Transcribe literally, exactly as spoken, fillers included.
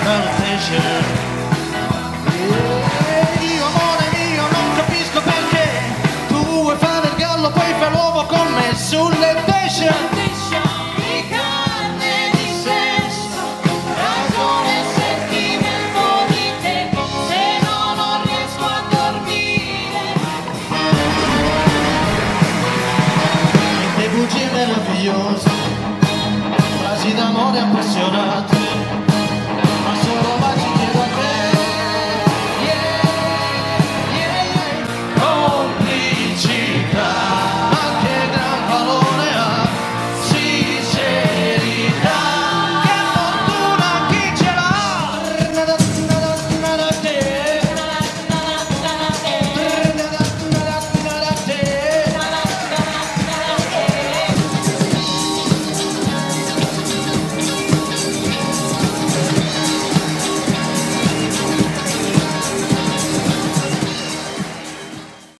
Io amore mio non capisco perché tu vuoi fare il gallo poi fai l'uovo con me sul letto.